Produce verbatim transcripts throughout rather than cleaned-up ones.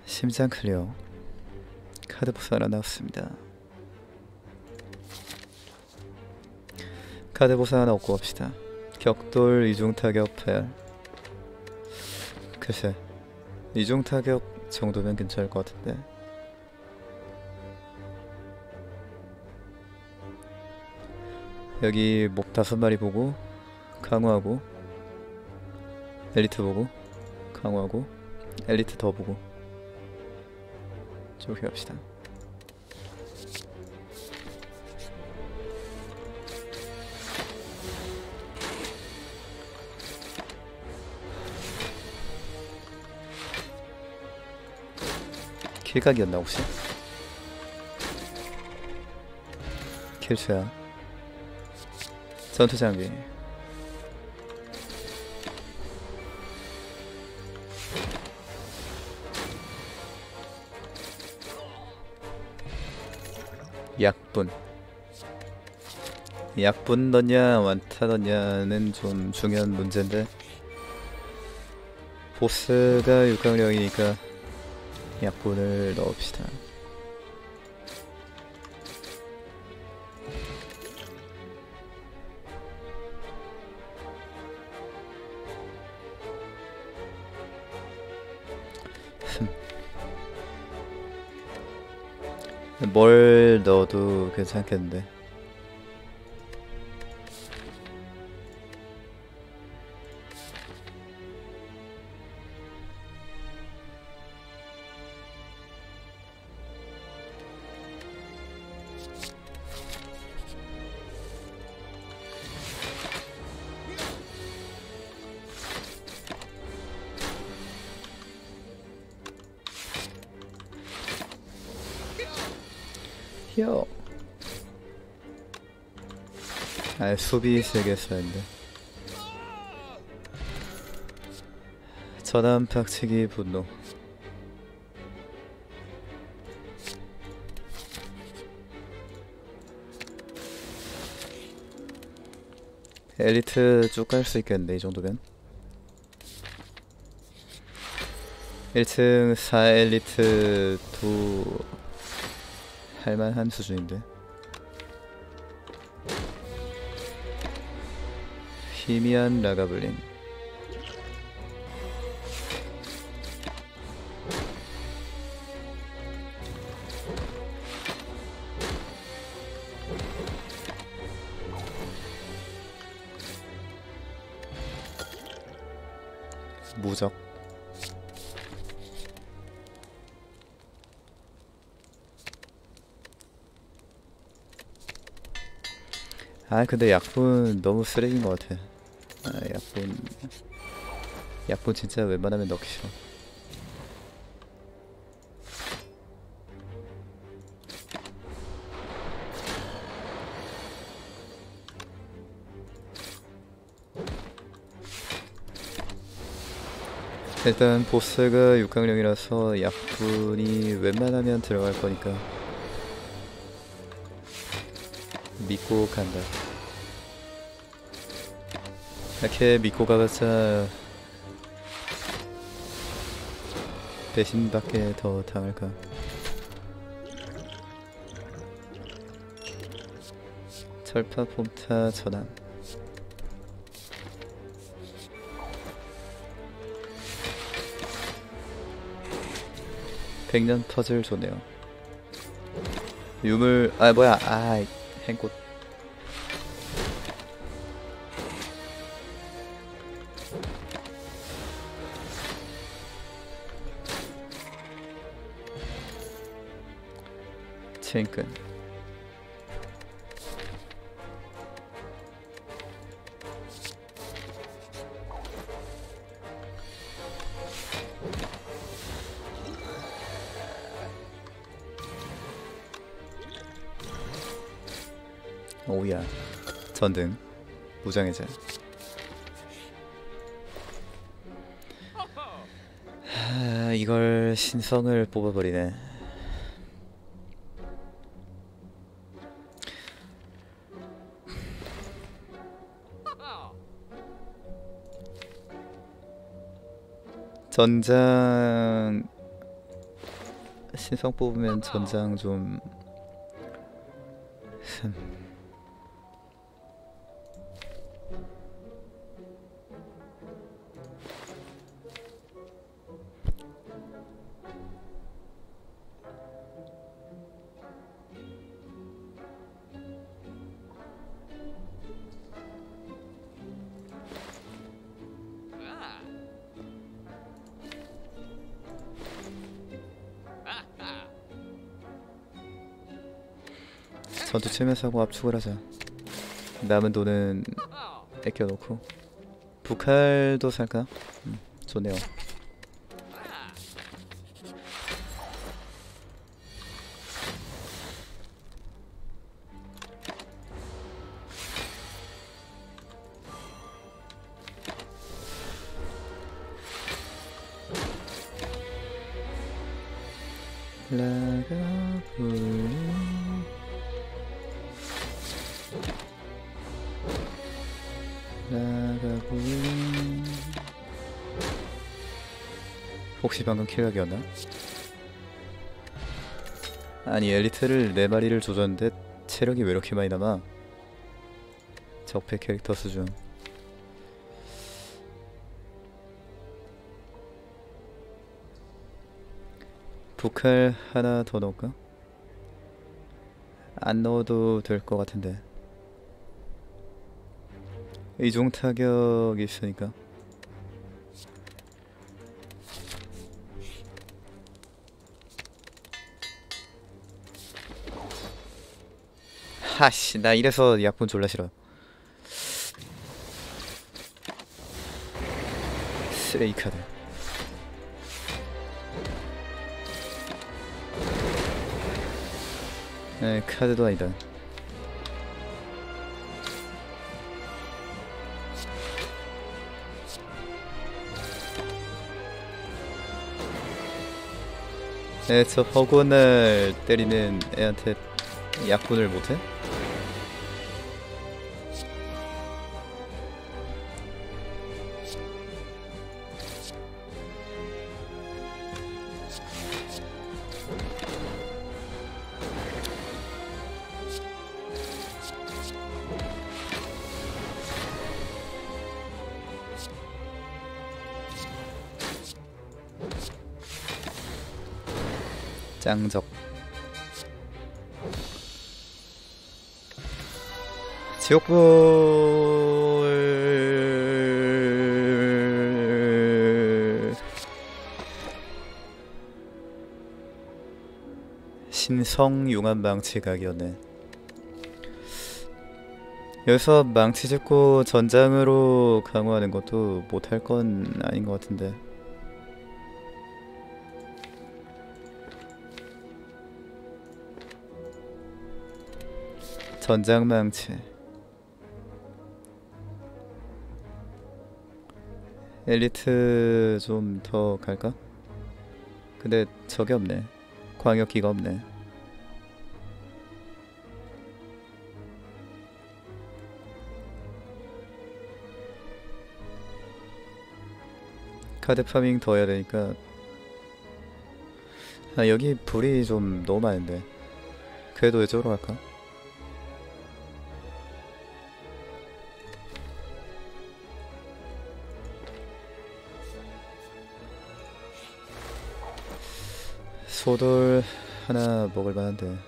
심장 클리어. 카드 보스 하나 나왔습니다. 카드 보스 하나 얻고 갑시다. 격돌 이중 타격 팔. 글쎄 이중 타격 정도면 괜찮을 것 같은데. 여기 목 다섯 마리 보고 강화하고 엘리트 보고 강화하고 엘리트 더 보고 저렇게 갑시다. 킬각이었나 혹시? 킬수야. 전투장비. 약분. 약분 넣냐 완타 넣냐는 좀 중요한 문제인데 보스가 육강령이니까 약분을 넣읍시다. 뭘 넣어도 괜찮겠는데. 요. 아, 수비 세게 써야했는데. 전함 박치기 분노. 엘리트 쭉 갈 수 있겠는데 이 정도면. 일 층 사 엘리트 두 할만한 수준인데. 희미한 라가블린. 무적. 아 근데 약분 너무 쓰레기인 것 같아. 아 약분 약분 진짜 웬만하면 넣기 싫어. 일단 보스가 육강령이라서 약분이 웬만하면 들어갈 거니까 믿고 간다. 이렇게 믿고 가봤자 배신밖에 더 당할까. 철파 폼타 전환. 백년 퍼즐 좋네요. 유물 아 뭐야 아 행꽃. 체인끈. 오야. 전등. 무장해제. 하, 이걸 신성을 뽑아버리네. 전장 신성 뽑으면 전장 좀 전투 치면서 하고 압축을 하자. 남은 돈은 아껴놓고 북할도 살까? 음, 좋네요. 라가불 라가불 혹시 방금 킬각이었나? 아니 엘리트를 네 마리를 조졌는데 체력이 왜 이렇게 많이 남아? 적폐 캐릭터 수준. 북할 하나 더 넣을까? 안 넣어도 될 것 같은데. 이중 타격이 있으니까. 하씨, 나 이래서 약분 졸라 싫어. 쓰레기 카드. 에, 카드도 아니다. 에, 저 허구한 날 때리는 애한테 약분을 못해? 짱적. 지옥불 신성 융합 망치 각이었네. 여기서 망치 짚고 전장으로 강화하는 것도 못할 건 아닌 것 같은데. 전장망치 엘리트 좀 더 갈까? 근데 저게 없네. 광역기가 없네. 카드 파밍 더 해야 되니까. 아, 여기 불이 좀 너무 많은데. 그래도 이쪽으로 갈까? 소돌 하나 먹을 만한데.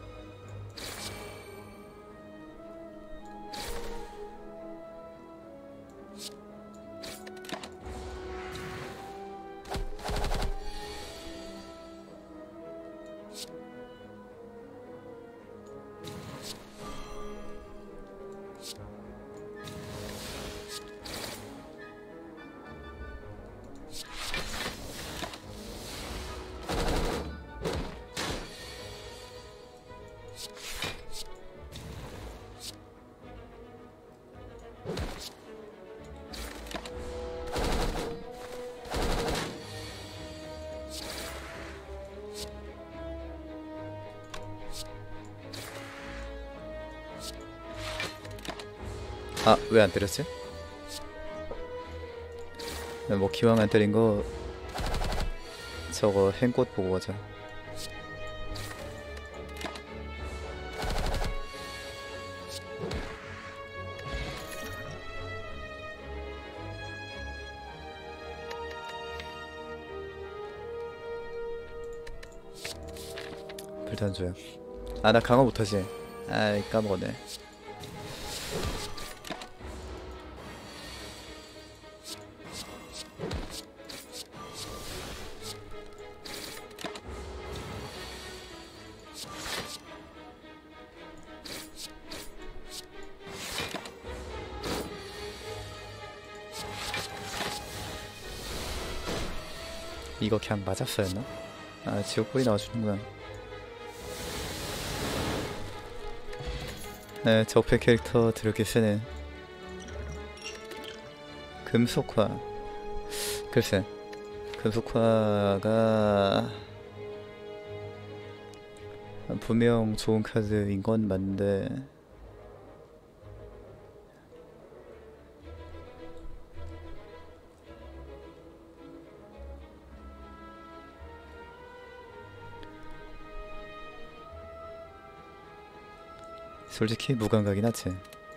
아, 왜 안 때렸지? 뭐 기왕 안 때린 거 저거 행꽃 보고 가자. 불탄조약. 아 나 강화 못하지. 아이 까먹었네. 이거 그냥 맞았어였나? 아 지옥불이 나와주는구나. 네 적폐 캐릭터 드럽게 세네. 금속화. 글쎄 금속화가 분명 좋은 카드인 건 맞는데 솔직히 무감각이 낫지.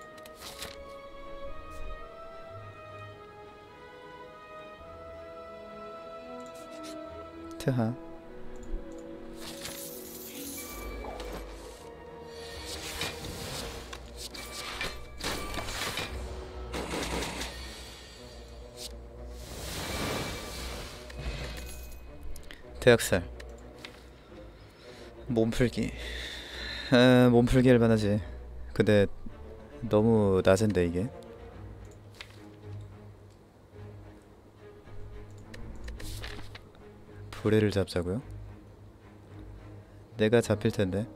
트하. 대학살. 몸풀기. 아, 몸풀기 할만하지. 근데 너무 낮은데 이게. 불에를 잡자고요? 내가 잡힐 텐데.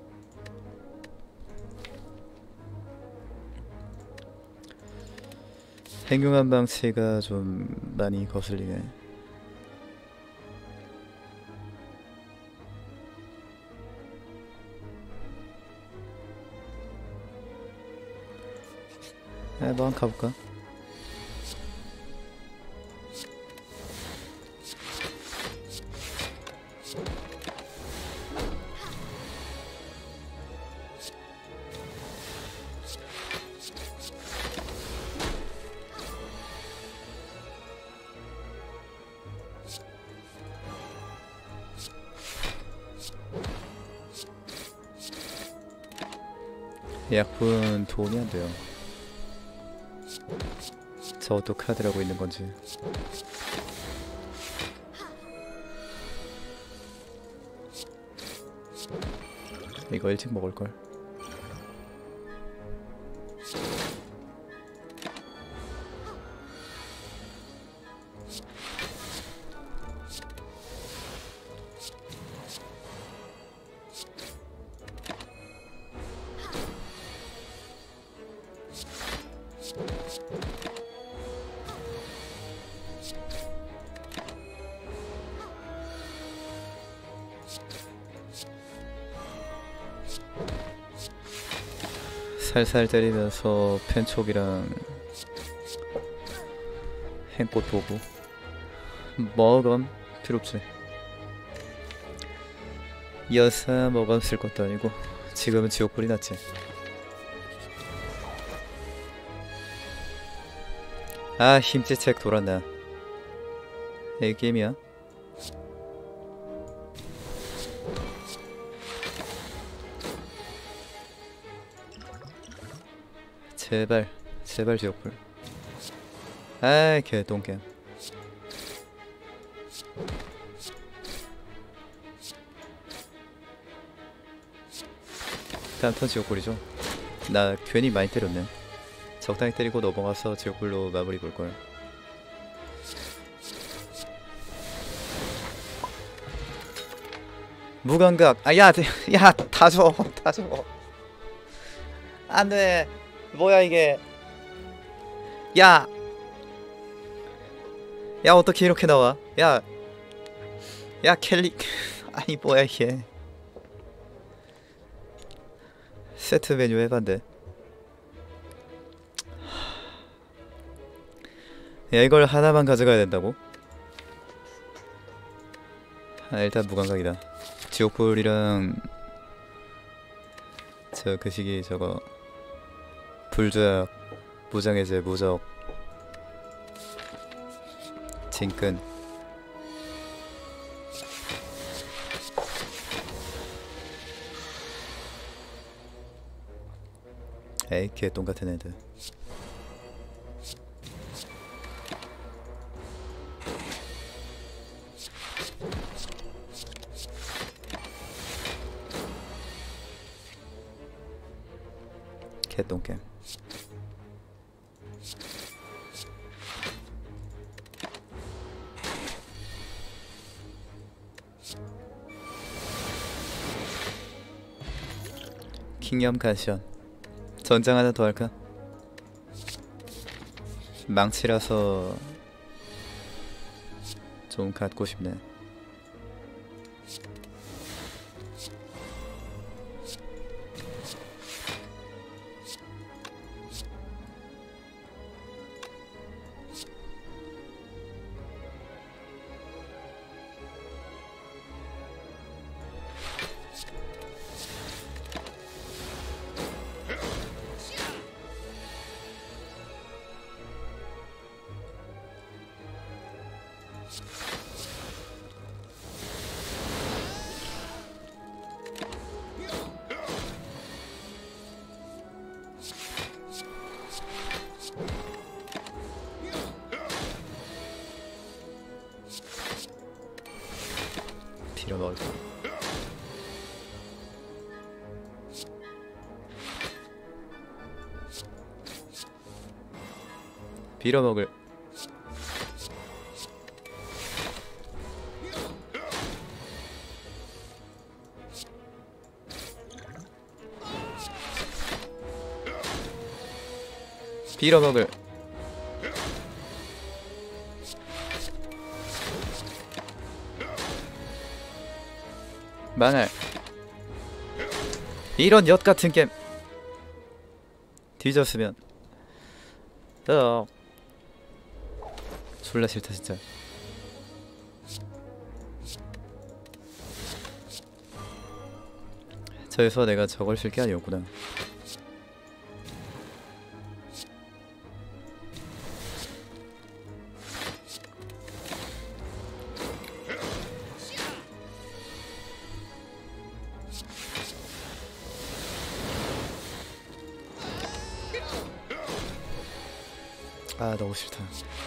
행용한 방치가 좀 많이 거슬리네. 아, 뭐 한 번 가볼까? 약분 도움이 안 돼요. 저것도 카드라고 있는 건지. 이거 일찍 먹을 걸. 살살 때리면서 펜촉이랑 행꽃 보고 먹음 필요없지. 여사 먹음 쓸 것도 아니고 지금은 지옥불이 났지. 아 힘찌책 돌았나. 이 게임이야. 제발 제발 지옥불. 아이 개똥겜. 다음 턴 지옥불이죠. 나 괜히 많이 때렸네. 적당히 때리고 넘어가서 지옥불로 마무리 볼걸. 무감각. 아 야 야 다 줘 다 줘. 안돼. 뭐야 이게. 야. 야 어떻게 이렇게 나와. 야. 야 켈리. 아니 뭐야 이게. 세트 메뉴 해봤는데. 야 이걸 하나만 가져가야 된다고? 아 일단 무감각이다. 지옥불이랑 저 그 시기 저거 불조약, 무장해제, 무적, 진끈. 에이 개똥같은 애들. 개똥겜. 킹염 가션. 전장 하나 더 할까? 망치라서 좀 갖고 싶네. 빌어먹을 거. 빌어먹을. 빌어먹을. 망할. 이런 엿같은 게임. 뒤졌으면. 어. 졸라 싫다 진짜. 저기서 내가 저걸 쓸 게 아니었구나. 아 너무 싫다.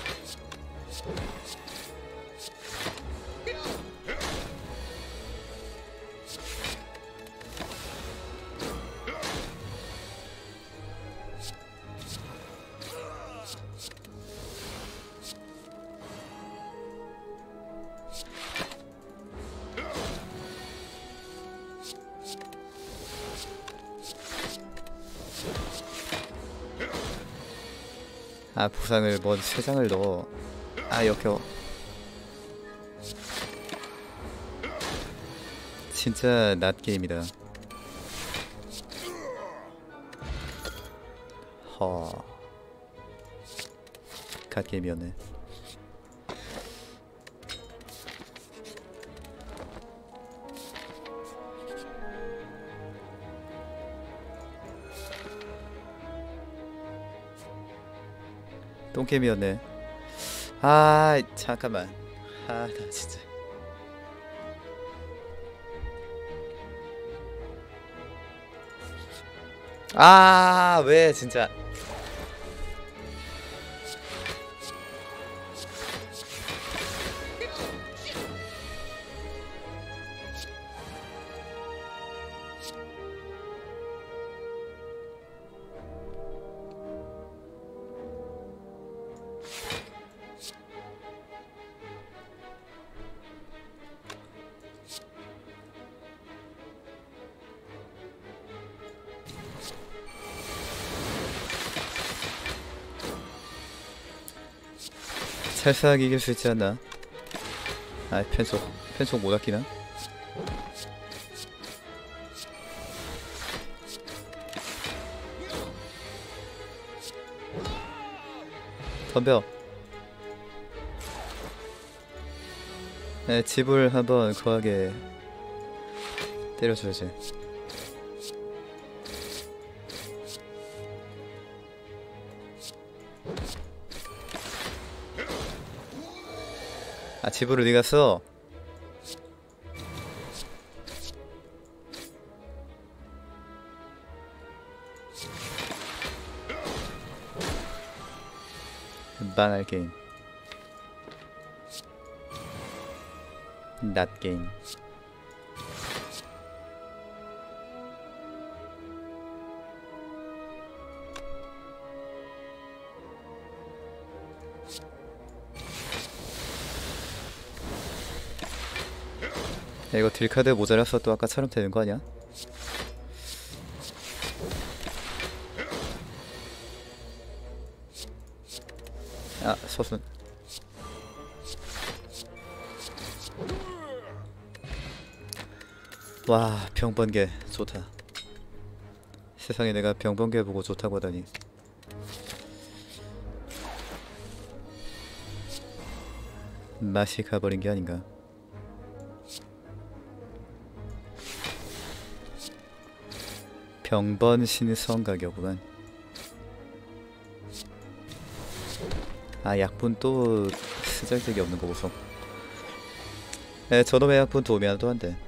아 부상을 뭔 세 장을 넣어. 아 역겨워. 진짜 낫 게임이다. 허. 갓 게임이었네. 똥게임이었네. 아 잠깐만. 아 나 진짜. 아 왜 진짜. 살살하게 이길 수 있지 않나? 아 편속 편속 못 아끼나? 덤벼. 네, 집을 한번 거하게 때려줘야지. 아 집으로 네가 써. 망할 게임. 낫 게임. 야, 이거 딜카드 모자라서 또 아까처럼 되는 거 아니야? 아, 서순. 와, 병번개 좋다. 세상에 내가 병번개 보고 좋다고 하다니. 맛이 가버린 게 아닌가. 병번 신성 가격은. 아, 약분 또 쓰잘데기 없는 거 보소. 에, 저놈의 약분 도움이 하나도 안 돼.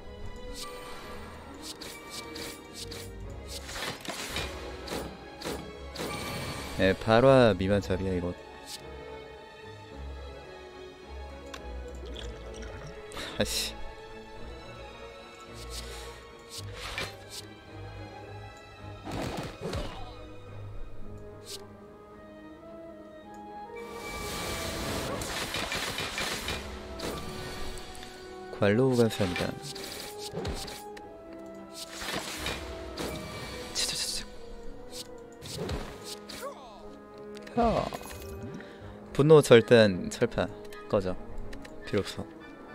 에, 발화 미만 잡이야 이거. 아씨. 관로 감사합니다. 치치치치. 하. 분노 절단 철파 꺼져. 필요 없어.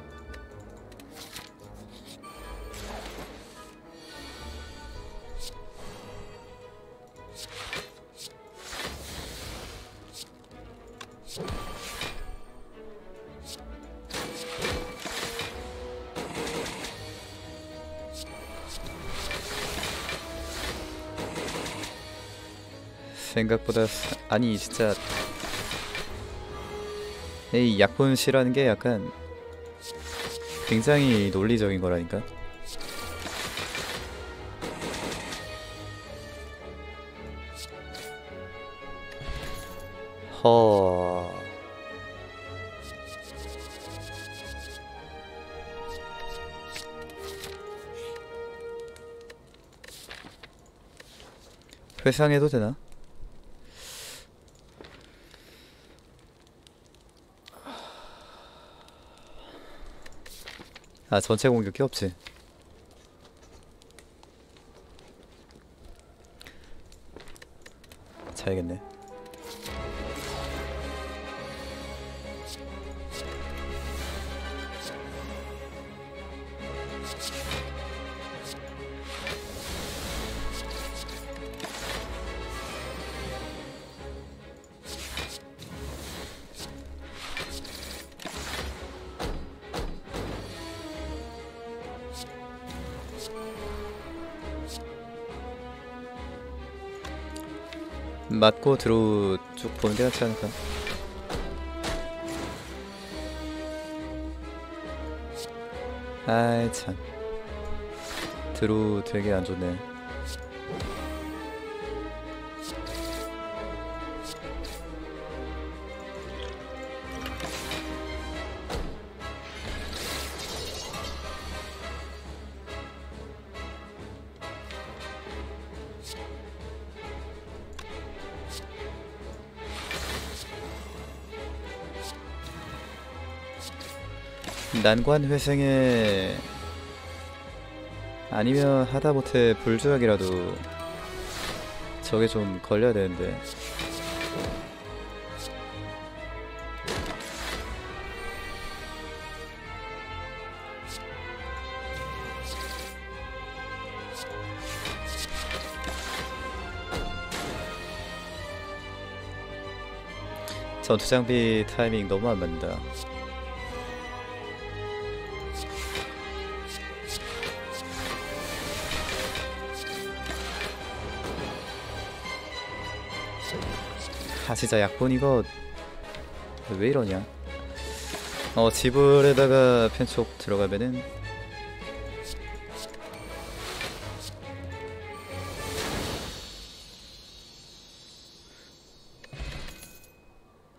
생각보다 사... 아니 진짜 이 약분 씨라는 게 약간 굉장히 논리적인 거라니까. 허... 회상해도 되나? 아, 전체 공격이 없지. 자야겠네. 맞고 들어 쭉 보는 게 낫지 않을까? 아이 참, 드루 되게 안 좋네. 난관 회생에 아니면 하다못해 불조약이라도 저게 좀 걸려야 되는데. 전투장비 타이밍 너무 안 맞는다. 아 진짜 약본 이거 왜 이러냐. 어 지불에다가 편촉 들어가면은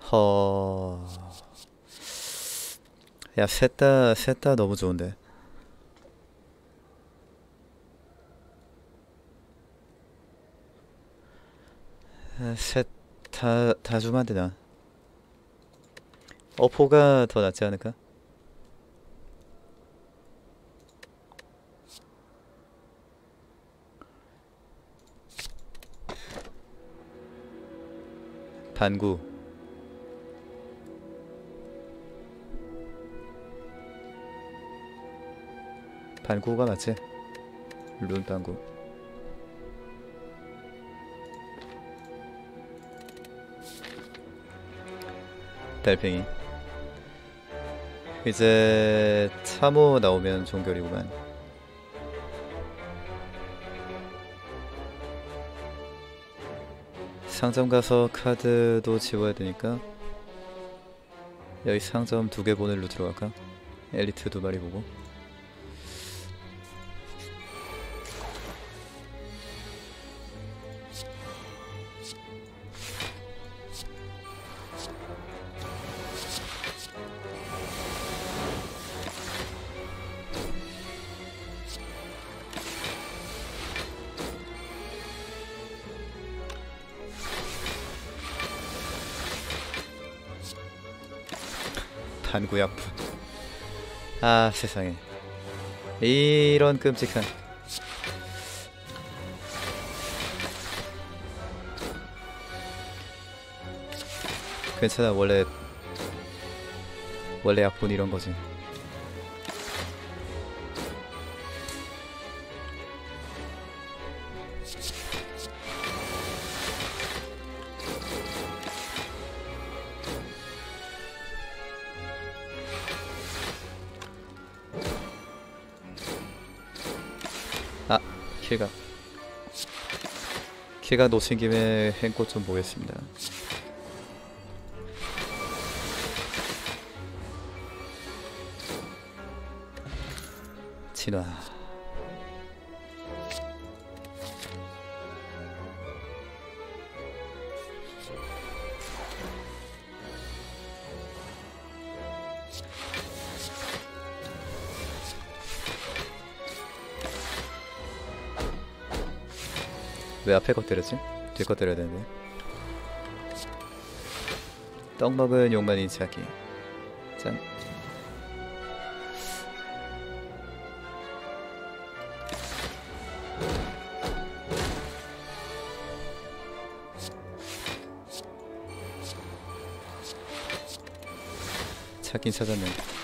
허... 야, 셋 다, 셋 다 너무 좋은데. 아, 셋 다, 다 주면 안 되나? 어포가 더 낫지 않을까? 반구. 반구가 맞지? 룬 반구. 달팽이. 이제 참호 나오면 종결이구만. 상점 가서 카드도 지워야 되니까 여기 상점 두 개 보낼로 들어갈까? 엘리트 두 마리 보고. 반구약품. 아, 세상에. 이런 끔찍한. 괜찮아. 원래 원래 약본 이런 거지. 아, 킬각. 킬각 놓친 김에 행꽃 좀 보겠습니다. 진화. 왜 앞에 거 때렸지? 뒤에 거 때려야 되는데. 떡 먹은 용만 인치하기. 짠. 찾긴 찾았네.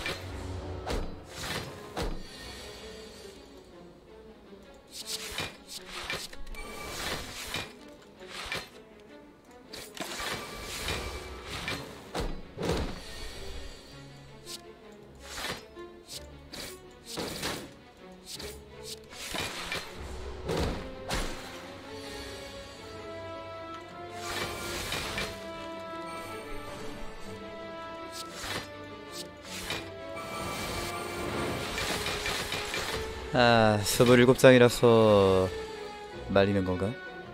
아, 스물일곱 장이라서 말리는 건가?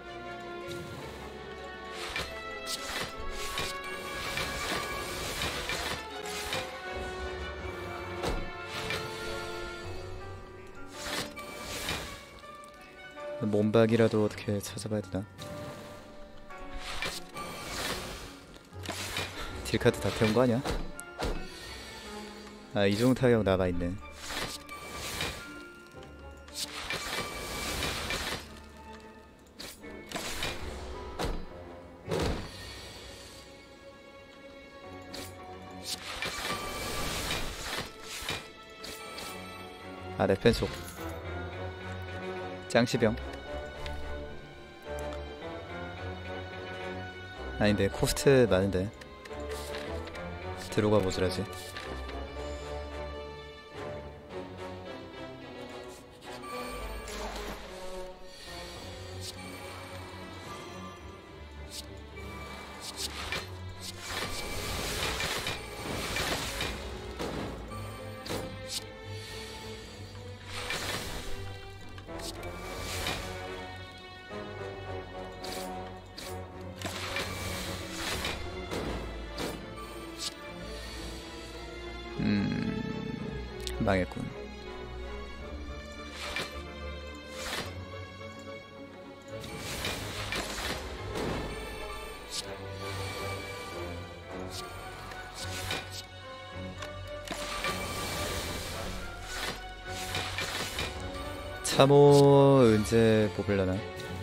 몸박이라도 어떻게 찾아봐야 되나? 딜카드 다 태운 거 아니야? 아, 이중 타격 나가있네. 아, 내 펜속 짱시병. 아닌데 코스트 많은데 들어가 보자라지. 망했군. 참호 언제 뽑으려나?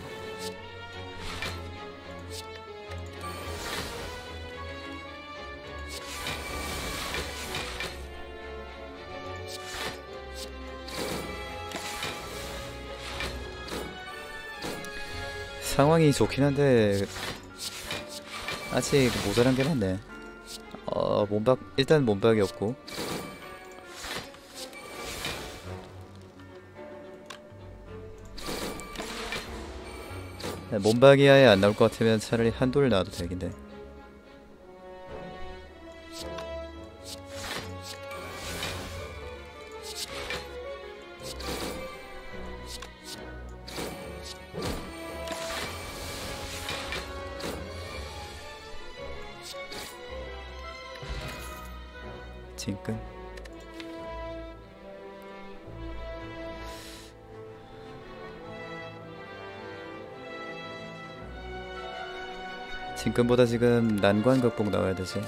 상황이 좋긴 한데 아직 모자란 게 많네. 어, 몸박 일단 몸박이 없고 몸박이 아예 안 나올 것 같으면 차라리 한돌 나와도 되긴데. 진끈 진끈보다 지금 난관 극복 나와야 되지.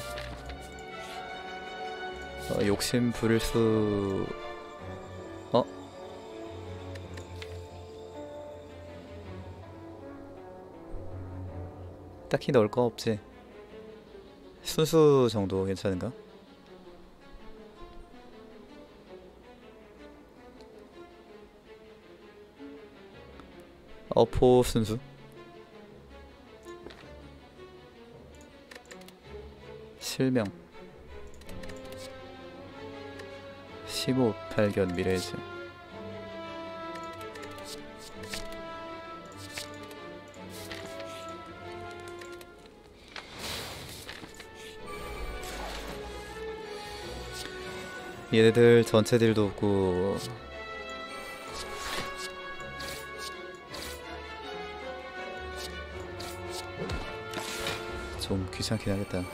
어, 욕심 부릴 수... 어? 딱히 넣을 거 없지. 순수 정도 괜찮은가? 어포 순수 실명 십오 발견 미래즈 얘네들 전체 딜도 없고 좀 귀찮긴 하겠다.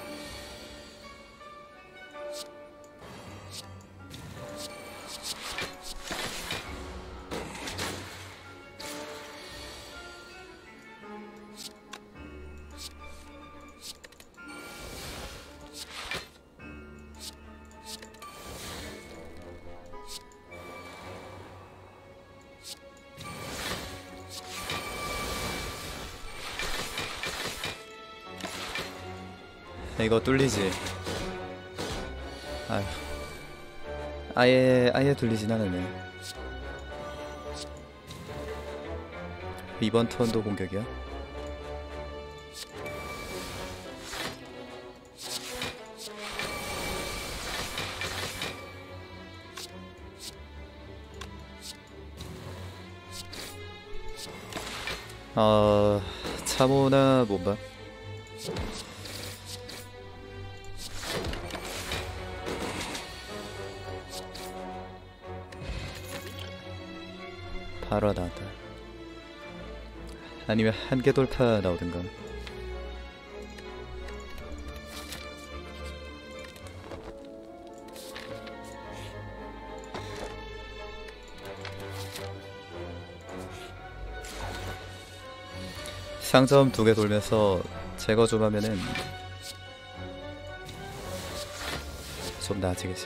이거 뚫리지. 아휴. 아예 아예 뚫리진 않았네. 이번 턴도 공격이야? 어... 참호나 몸박? 바로 나왔다. 아니면 한계 돌파 나오든가. 상점 두 개 돌면서 제거 좀 하면은 좀 나아지겠지.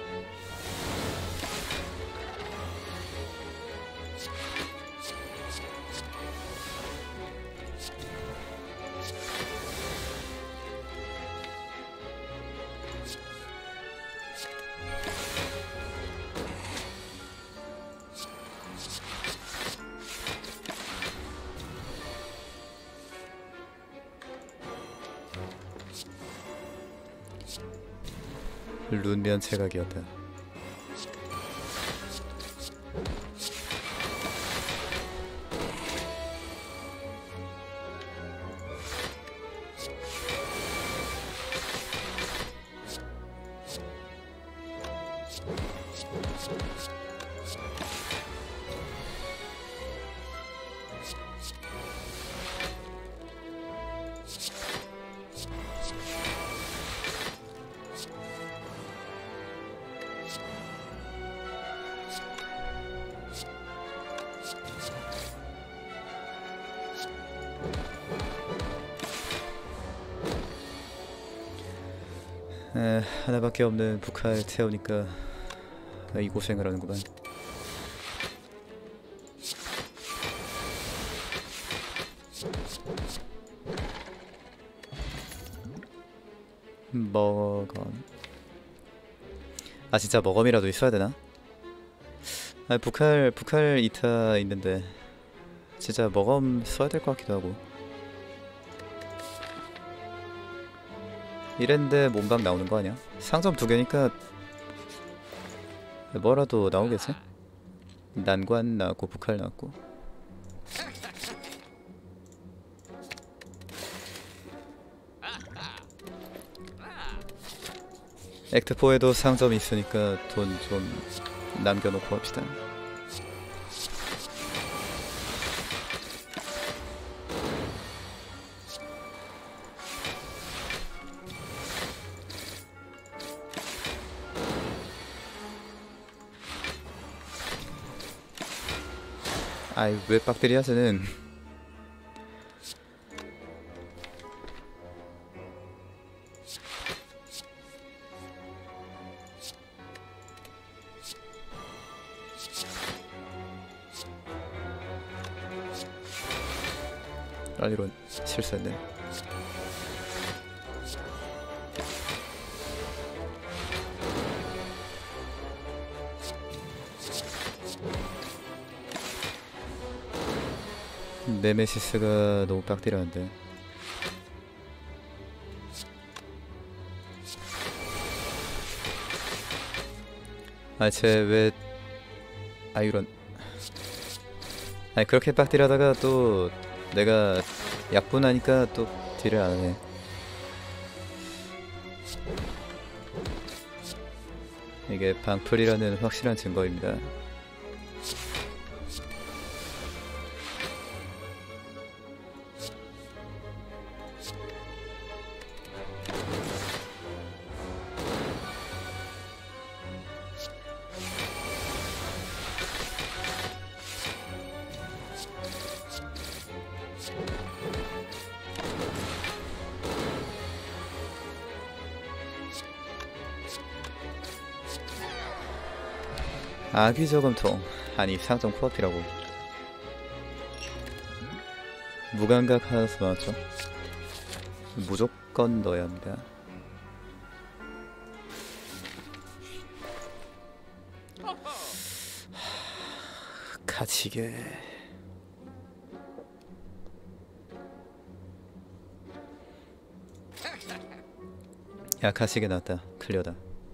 룬면 체각이었다. 에, 하나밖에 없는 북할 태우니까 이 고생을 하는구만. 머검. 아 진짜 머검이라도 있어야 되나? 아 북할 북할 이타 있는데 진짜 머검 써야 될 것 같기도 하고. 이랬는데 몸박 나오는 거 아니야? 상점 두 개니까 뭐라도 나오겠지? 난관 나왔고 북할 나왔고. 액트포에도 상점이 있으니까 돈 좀 남겨놓고 합시다. 아이 왜 빡들이야 쟤는. 아 이런 실수했네. 네메시스가 너무 빡디라는데. 아 쟤 왜 아 이런. 아니 그렇게 빡디라다가 또 내가 약분하니까 또 딜을 안하네. 이게 방풀이라는 확실한 증거입니다. 아귀 저금통. 아니 상점 코앞이라고. 무감각 하나서 나왔죠. 무조건 넣어야 합니다. 가치게. 야 가치게 나왔다. 클리어다.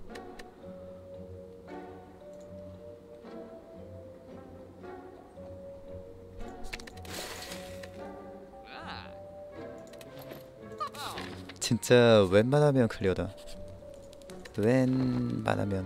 진짜 웬만하면 클리어다. 웬만하면.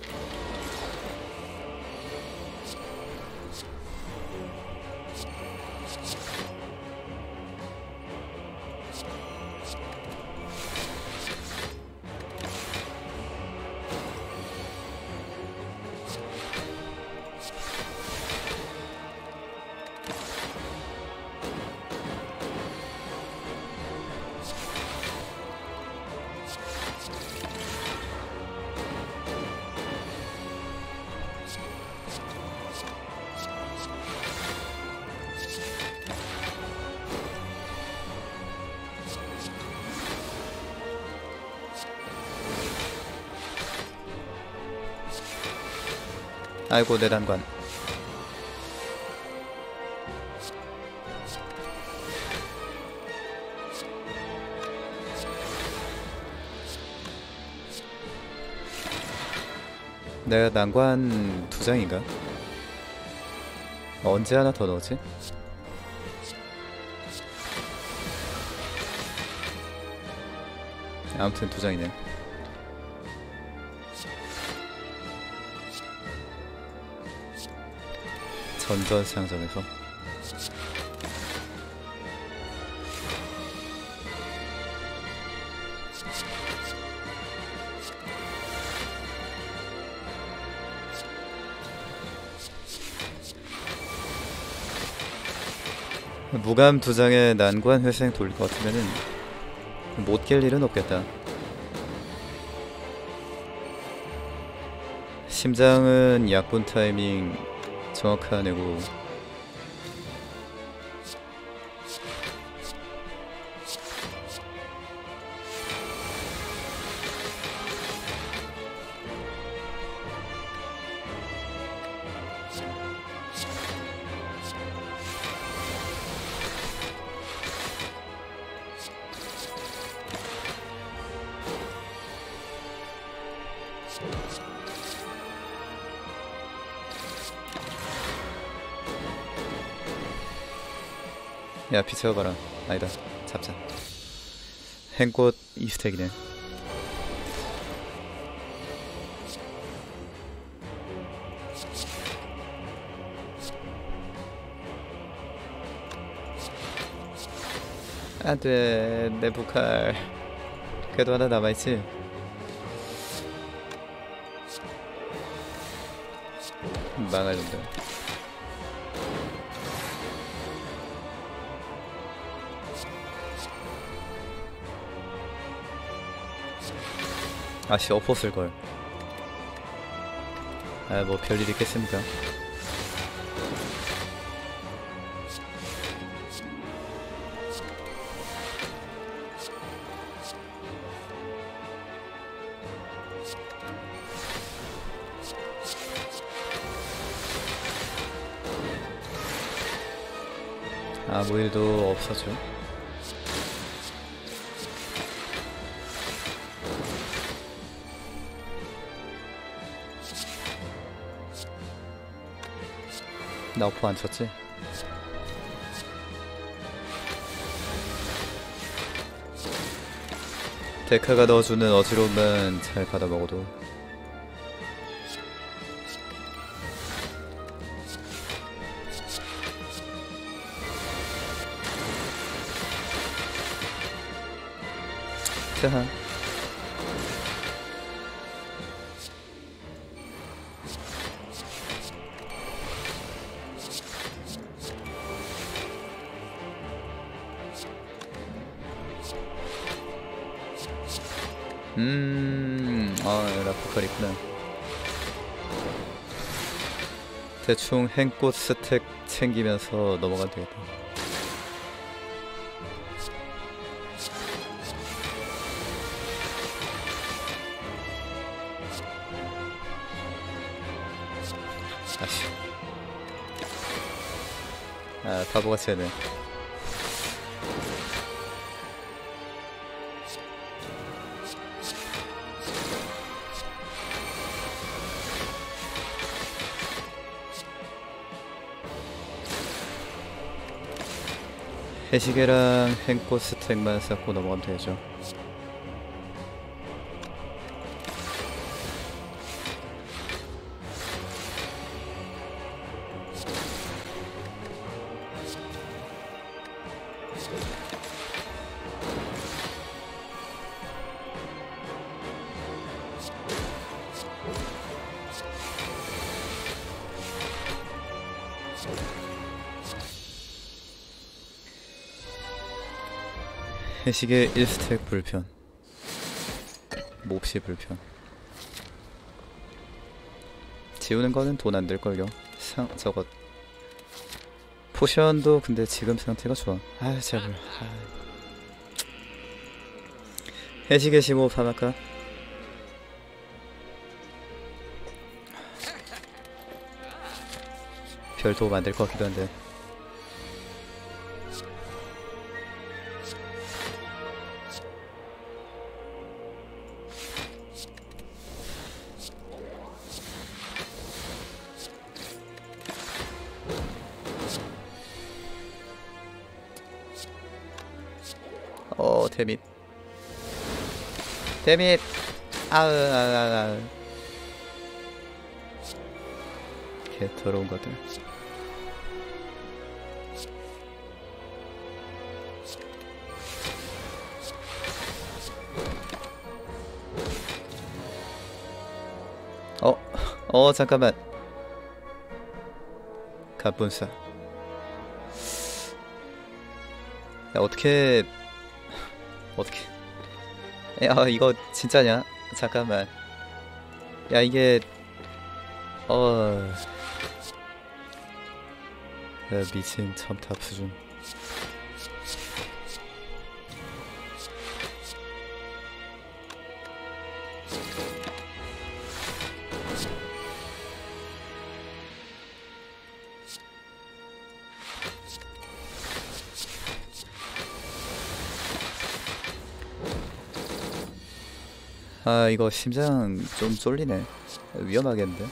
아이고 내 난관. 내가 난관 두 장인가? 언제 하나 더 넣었지? 아무튼 두 장이네. 전전 상점에서. 무감 두 장에 난관 회생 돌릴 것 같으면은 못 깰 일은 없겠다. 심장은 약분 타이밍 정확한 애고 야 비춰봐라. 아니다 잡자. 행꽃 이스택이네. 안돼 내 부칼 그래도 하나 남아있지. 망할 놈들. 아씨 어퍼 쓸걸. 아 뭐 별일 있겠습니까. 아무 일도 없었죠. 나 어퍼 안 쳤지? 데카가 넣어주는 어지러움만 잘 받아먹어도 자 음... 아 라프칼 있구나. 대충 행꽃 스택 챙기면서 넘어가면 되겠다. 아씨 아 바보같이 하네. 해시계랑 행꽃 스택만 쌓고 넘어가면 되죠. 해시계 일 스택 불편. 몹시 불편. 지우는 거는 돈 안 들걸요. 상 저거 포션도 근데 지금 상태가 좋아. 아 제발. 아. 해시계 심호흡 하나까? 별 도움 안 될 것 같기도 한데. 어 데밋 데밋 아으 아으 아으 개 더러운 것들. 어, 어 잠깐만. 갑분싸. 야 어떻게 어떻게? 야 이거 진짜냐? 잠깐만. 야 이게 어... 야, 미친 첨탑 수준. 아, 이거 심장 좀 쫄리네. 위험하겠는데?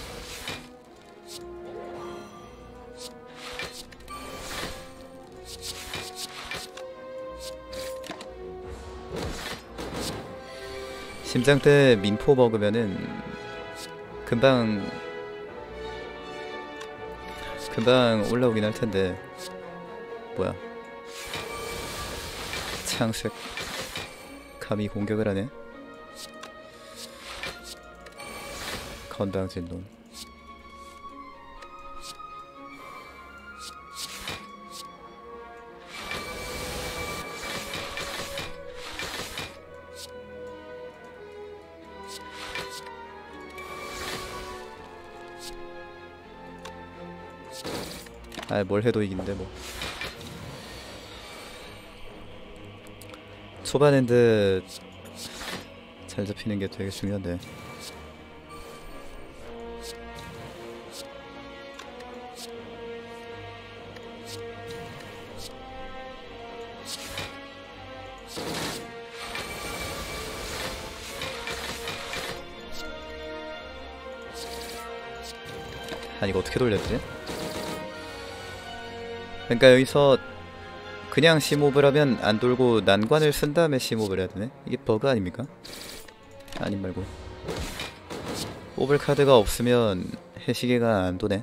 심장 때 민포 먹으면은 금방 금방 올라오긴 할 텐데. 뭐야? 창색 감히 공격을 하네. 건방 진놈. 아, 뭘 해도 이긴데 뭐. 초반 엔드 잘 잡히는 게 되게 중요한데. 아니, 이거 어떻게 돌렸지? 그러니까 여기서 그냥 심호흡을 하면 안 돌고 난관을 쓴 다음에 심호흡을 해야 되네? 이게 버그 아닙니까? 아님 말고. 뽑을 카드가 없으면 해시계가 안 도네.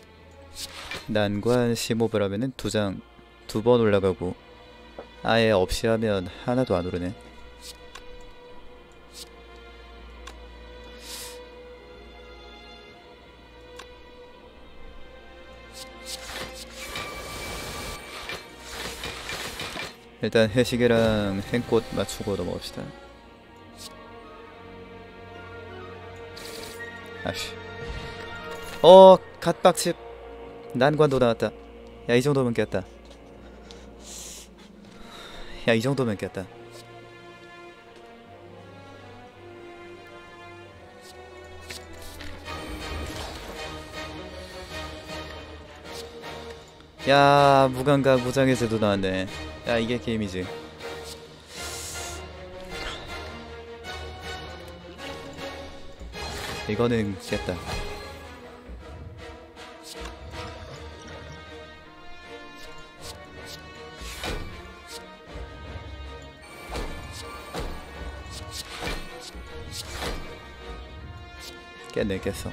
난관 심호흡을 하면은 두 장 두 번 올라가고, 아예 없이 하면 하나도 안 오르네. 일단 해시계랑 행꽃 맞추고 넘어갑시다. 아쉬. 어, 갓박칩. 난관도 나왔다. 야, 이 정도면 깼다. 야, 이 정도면 깼다. 야, 무감각 무장의 제도 나왔네. 야, 이게 게임이지. 이거는 깼다. 깼네, 깼어.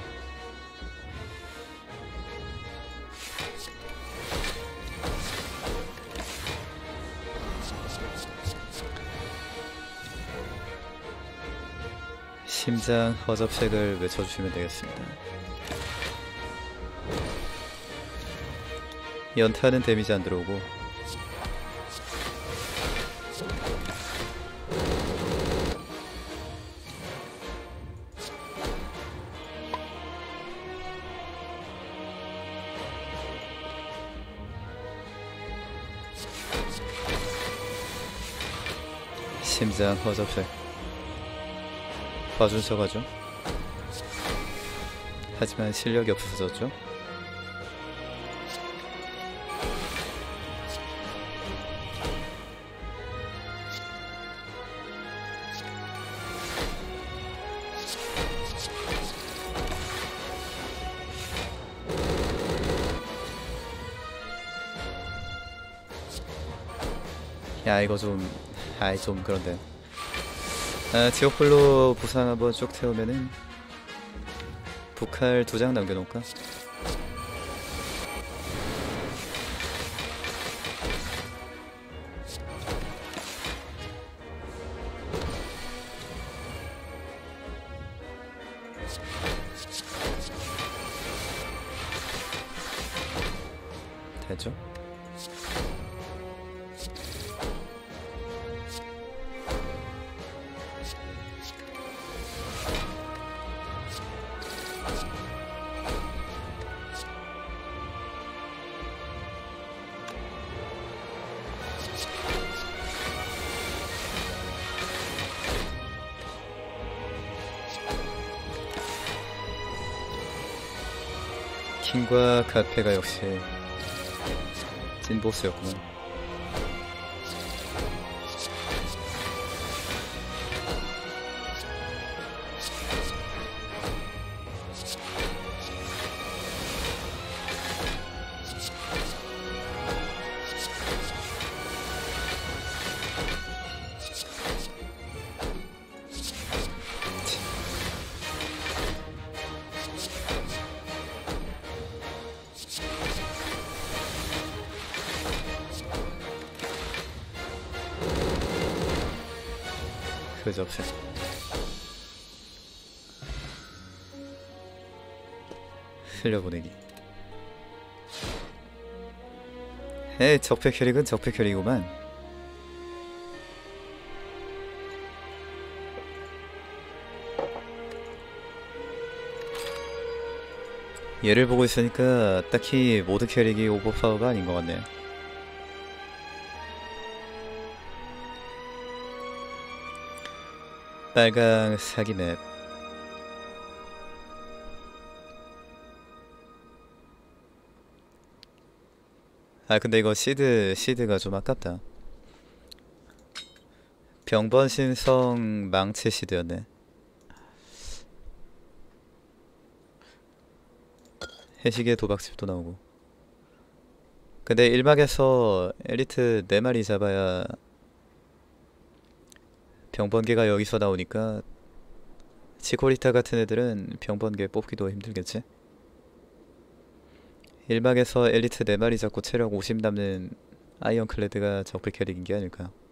심장 허접색을 외쳐주시면 되겠습니다. 연타는 데미지 안 들어오고. 심장 허접색 봐준 척하죠. 하지만 실력이 없어졌죠. 야, 이거 좀 아이 좀 그런데. 아, 지옥불로 부상 한번 쭉 태우면은 북할 두 장 남겨놓을까? 됐죠? 킹과 카페가 역시 찐보스였구나. 그저없어. 흘려보내기. 에이, 적폐 캐릭은 적폐 캐릭이구만. 얘를 보고 있으니까 딱히 모든 캐릭이 오버파워가 아닌 것 같네. 빨강 사기 맵. 아 근데 이거 시드 시드가 좀 아깝다. 병번 신성 망치 시드였네. 해시계 도박집도 나오고. 근데 일 막에서 엘리트 네 마리 잡아야 병번개가 여기서 나오니까 치코리타 같은 애들은 병번개 뽑기도 힘들겠지? 일 막에서 엘리트 네 마리 잡고 체력 오십 남는 아이언클레드가 적폐 캐릭인 게 아닐까.